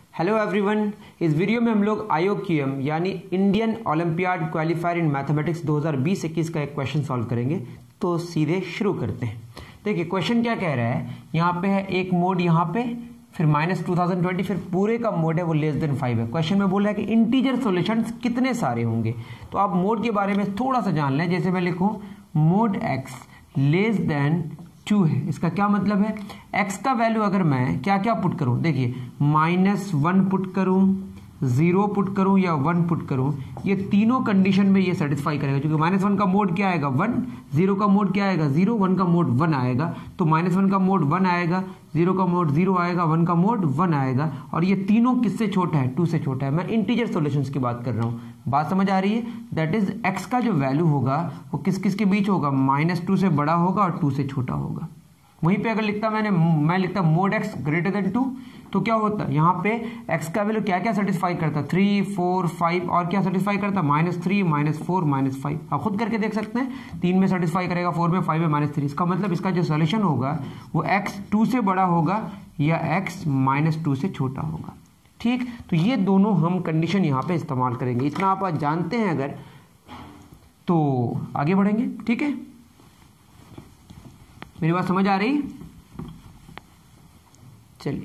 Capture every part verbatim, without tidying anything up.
Hello everyone, इस video में हम लोग आई ओ क्यू एम यानी Indian olympiad qualifier in mathematics दो हज़ार बीस इक्कीस का एक क्वेश्चन सॉल्व करेंगे। तो सीधे शुरू करते हैं। देखिए क्वेश्चन क्या कह रहा है, यहाँ पे है एक मोड, यहाँ पे फिर माइनस टू थाउजेंड ट्वेंटी, फिर पूरे का मोड है वो लेस देन फाइव है। क्वेश्चन में बोला है कि इंटीजर सॉल्यूशंस कितने सारे होंगे। तो आप मोड के बारे में थोड़ा सा जान लें। जैसे मैं लिखूँ mod x less than two है, इसका क्या मतलब है, x का वैल्यू अगर मैं क्या क्या पुट करूं, देखिए माइनस वन पुट करूं, जीरो पुट करूं या वन पुट करूं, ये तीनों कंडीशन में ये सेटिस्फाई करेगा। क्योंकि माइनस वन का मोड क्या आएगा, वन, जीरो का मोड क्या आएगा, जीरो, वन का मोड वन आएगा। तो माइनस वन का मोड वन आएगा, जीरो का मोड जीरो आएगा, वन का मोड वन आएगा। और ये तीनों किससे छोटा है, टू से छोटा है। मैं इंटीजर सॉल्यूशंस की बात कर रहा हूँ, बात समझ आ रही है। दैट इज एक्स का जो वैल्यू होगा वो किस किस के बीच होगा, माइनस टू से बड़ा होगा और टू से छोटा होगा। वहीं पे अगर लिखता मैंने मैं लिखता mod x greater than two, तो क्या होता है, यहाँ पे एक्स का वैल्यू क्या क्या सेटिस्फाई करता, थ्री, फोर, फाइव, और क्या सेटिस्फाई करता, minus three, minus four, minus five. आप खुद करके देख सकते हैं, तीन में सेटिस्फाई करेगा, फोर में, फाइव में, माइनस थ्री। इसका मतलब इसका जो सोल्यूशन होगा वो एक्स टू से बड़ा होगा या एक्स माइनस टू से छोटा होगा। ठीक, तो ये दोनों हम कंडीशन यहाँ पे इस्तेमाल करेंगे। इतना आप आज जानते हैं अगर, तो आगे बढ़ेंगे। ठीक है, मेरी बात समझ आ रही? चलिए,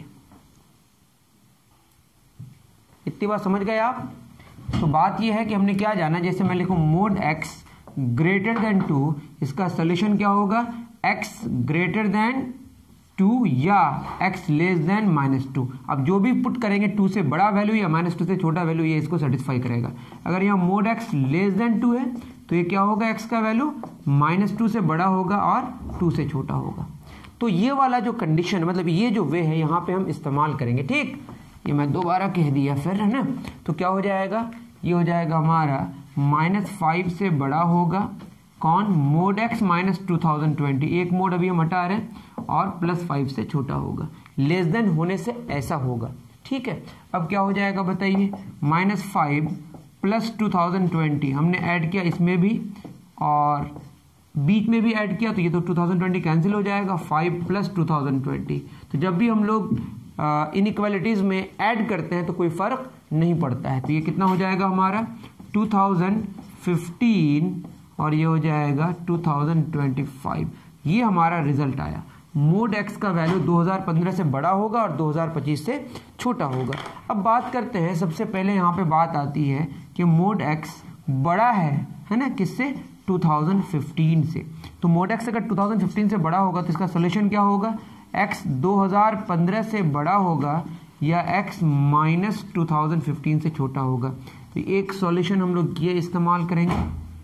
इतनी बात समझ गए आप। तो बात यह है कि हमने क्या जाना, जैसे मैं लिखूं mod x greater than two, इसका सोल्यूशन क्या होगा, x ग्रेटर देन टू या x less than minus two. अब जो भी पुट करेंगे टू से बड़ा वैल्यू या माइनस टू से छोटा वैल्यू, ये इसको सेटिस्फाई करेगा। अगर यहाँ mod x less than two है तो ये क्या होगा, x का वैल्यू माइनस टू से बड़ा होगा और टू से छोटा होगा। तो ये वाला जो कंडीशन, मतलब ये जो वे है, यहाँ पे हम इस्तेमाल करेंगे। ठीक, ये मैं दोबारा कह दिया फिर, है ना। तो क्या हो जाएगा, ये हो जाएगा हमारा माइनस फाइव से बड़ा होगा कौन, mod x minus two thousand twenty, एक मोड अभी हम हटा रहे हैं, और प्लस फाइव से छोटा होगा। लेस देन होने से ऐसा होगा। ठीक है, अब क्या हो जाएगा बताइए, minus five plus two thousand twenty हमने ऐड किया इसमें भी और बीच में भी ऐड किया, तो ये तो टू थाउजेंड ट्वेंटी कैंसिल हो जाएगा, five plus two thousand twenty. तो जब भी हम लोग इनइक्वालिटीज में ऐड करते हैं तो कोई फर्क नहीं पड़ता है। तो ये कितना हो जाएगा हमारा टू थाउजेंड फिफ्टीन और ये हो जाएगा टू थाउजेंड ट्वेंटी फाइव। ये हमारा रिजल्ट आया। मोड एक्स का वैल्यू दो हज़ार पंद्रह से बड़ा होगा और दो हज़ार पच्चीस से छोटा होगा। अब बात करते हैं, सबसे पहले यहाँ पे बात आती है कि मोड एक्स बड़ा है है ना, किससे, टू थाउजेंड फिफ्टीन से। तो मोड एक्स अगर टू थाउजेंड फिफ्टीन से बड़ा होगा तो इसका सोल्यूशन क्या होगा, एक्स दो हज़ार पंद्रह से बड़ा होगा या x minus two thousand fifteen से छोटा होगा। तो एक सॉल्यूशन हम लोग ये इस्तेमाल करेंगे।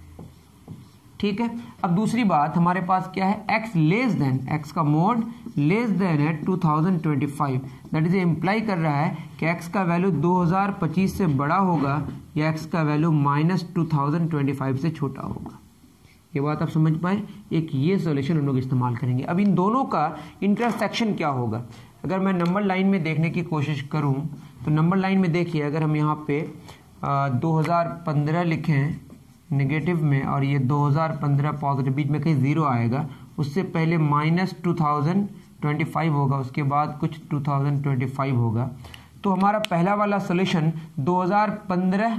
ठीक है, अब दूसरी बात हमारे पास क्या है, x लेस देन, x का मोड लेस देन है two thousand twenty five. That is imply कर रहा है कि x का वैल्यू दो हज़ार पच्चीस से बड़ा होगा या x का value minus two thousand twenty five से छोटा होगा। ये बात आप समझ पाए। एक ये सॉल्यूशन हम लोग इस्तेमाल करेंगे। अब इन दोनों का इंटरसेक्शन क्या होगा, अगर मैं नंबर लाइन में देखने की कोशिश करूं तो नंबर लाइन में देखिए, अगर हम यहाँ पे दो हज़ार पंद्रह लिखें नेगेटिव में और ये दो हज़ार पंद्रह पॉजिटिव, बीच में कहीं जीरो आएगा, उससे पहले minus two thousand twenty five होगा, उसके बाद कुछ टू थाउजेंड ट्वेंटी फाइव होगा। तो हमारा पहला वाला सोल्यूशन दो हज़ार पंद्रह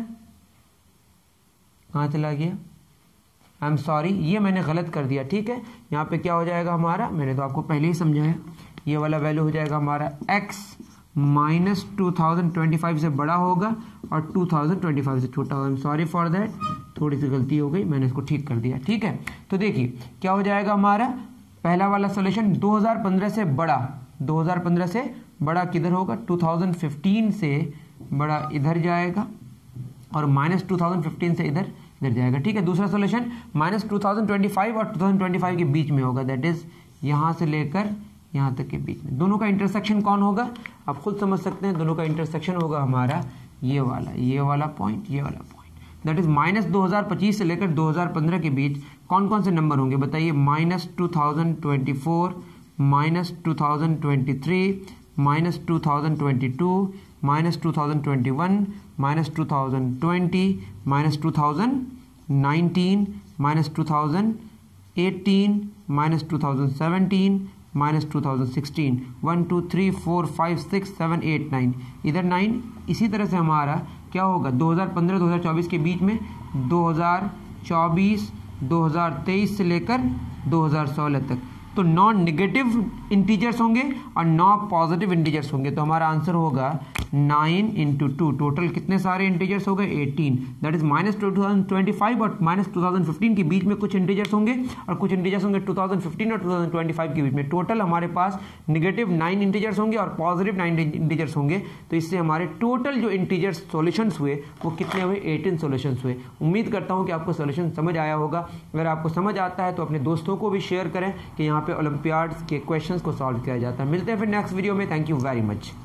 कहाँ चला गया, आई एम सॉरी, ये मैंने गलत कर दिया। ठीक है, यहाँ पे क्या हो जाएगा हमारा, मैंने तो आपको पहले ही समझाया, ये वाला वैल्यू हो जाएगा हमारा x minus two thousand twenty five से बड़ा होगा और टू थाउजेंड ट्वेंटी फाइव से छोटा होगा। I am sorry for that, थोड़ी सी गलती हो गई, मैंने इसको ठीक कर दिया। ठीक है, तो देखिए क्या हो जाएगा हमारा पहला वाला सोल्यूशन, दो हज़ार पंद्रह से बड़ा, दो हज़ार पंद्रह से बड़ा किधर होगा, टू थाउजेंड फिफ्टीन से बड़ा इधर जाएगा और माइनस टू थाउजेंड फिफ्टीन से इधर इधर जाएगा। ठीक है, दूसरा solution minus two thousand twenty five और टू थाउजेंड ट्वेंटी फाइव के बीच में होगा, दैट इज यहाँ से लेकर यहाँ तक के बीच में। दोनों का इंटरसेक्शन कौन होगा, आप खुद समझ सकते हैं। दोनों का इंटरसेक्शन होगा हमारा ये वाला, ये वाला पॉइंट, ये वाला पॉइंट। दैट इज माइनस दो हज़ार पच्चीस से लेकर दो हज़ार पंद्रह के बीच कौन कौन से नंबर होंगे बताइए, minus two thousand twenty four, minus two thousand twenty three, minus two thousand twenty two, minus two thousand twenty one, minus two thousand twenty, minus two thousand nineteen, minus two thousand eighteen, minus two thousand seventeen, minus two thousand sixteen, one two three four five six seven eight nine, इधर nine. इसी तरह से हमारा क्या होगा दो हज़ार पंद्रह दो हज़ार चौबीस के बीच में दो हज़ार चौबीस दो हज़ार तेईस से लेकर दो हज़ार सोलह तक, तो नॉन नेगेटिव इंटीजर्स होंगे और नॉ पॉजिटिव इंटीजर्स होंगे। तो हमारा आंसर होगा नाइन इंटू टू, टोटल कितने सारे इंटीजर्स हो गए eighteen, that is minus two thousand twenty five और माइनस टू थाउजेंड फिफ्टीन के बीच में कुछ इंटीजर्स होंगे और कुछ इंटीजर्स होंगे टू थाउजेंड फिफ्टीन और टू थाउजेंड ट्वेंटी फाइव के बीच में। टोटल हमारे पास नेगेटिव नाइन इंटीजर्स होंगे और पॉजिटिव नाइन इंटीजर्स होंगे। तो इससे हमारे टोटल जो इंटीजर्स सॉल्यूशंस हुए वो कितने हुए एटीन सॉल्यूशंस हुए। उम्मीद करता हूँ कि आपको सॉल्यूशन समझ आया होगा। अगर आपको समझ आता है तो अपने दोस्तों को भी शेयर करें कि यहाँ पे ओलंपियाड्स के क्वेश्चंस को सॉल्व किया जाता है। मिलते हैं फिर नेक्स्ट वीडियो में। Thank you very much.